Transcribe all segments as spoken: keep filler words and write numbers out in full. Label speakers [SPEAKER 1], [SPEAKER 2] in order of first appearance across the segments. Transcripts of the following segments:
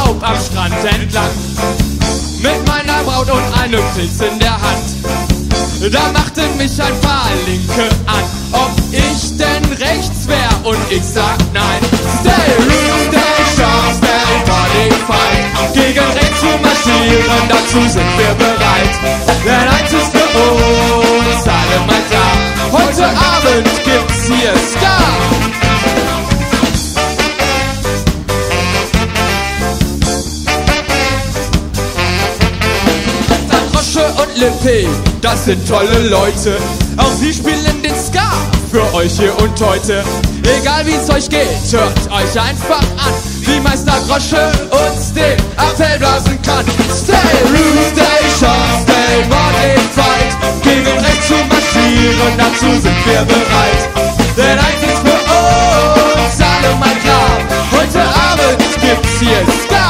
[SPEAKER 1] Urlaub am Strand entlang. Mit meiner Braut und einem Pilz in der Hand. Da machten mich ein paar Linke an, ob ich denn rechts wär, und ich sag nein. Stay rude, stay sharp, stay body fight. Gegen rechts zu marschieren, dazu sind wir bereit. Denn eins ist für uns alle mal klar: heute Abend gibt's hier Ska. Und Lippe, das sind tolle Leute. Auch sie spielen den Ska für euch hier und heute. Egal wie's euch geht, hört euch einfach an, wie Meister Grosche uns den Appell blasen kann. Stay rude, stay sharp, stay body fight. Gegen rechts zu marschieren, dazu sind wir bereit. Denn eins ist für uns alle mal klar: heute Abend gibt's hier Ska.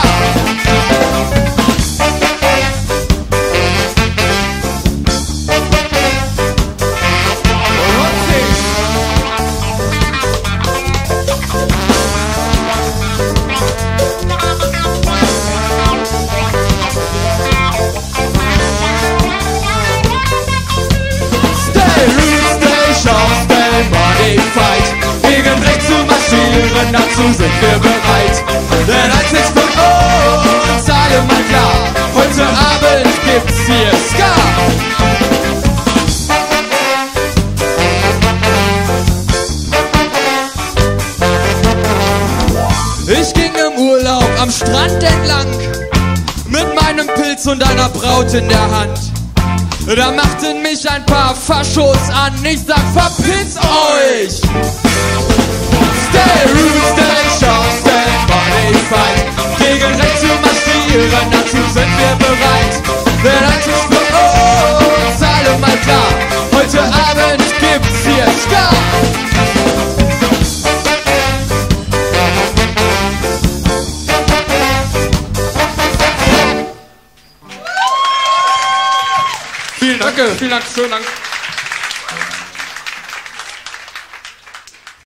[SPEAKER 1] Gegen rechts zu marschieren, dazu sind wir bereit. Denn eins ist für uns alle mal klar: heute Abend gibt's hier Ska. Ich ging im Urlaub am Strand entlang, mit meinem Pilz und einer Braut in der Hand. Da machten mich ein paar Faschos an, ich sag, verpiss euch! Stay rude, stay sharp, stay body fight. Gegen rechts zu marschieren, dazu sind wir bereit. Denn eins ist für uns alle mal klar: heute Abend gibt's hier Ska. Vielen Dank, vielen Dank, schönen Dank.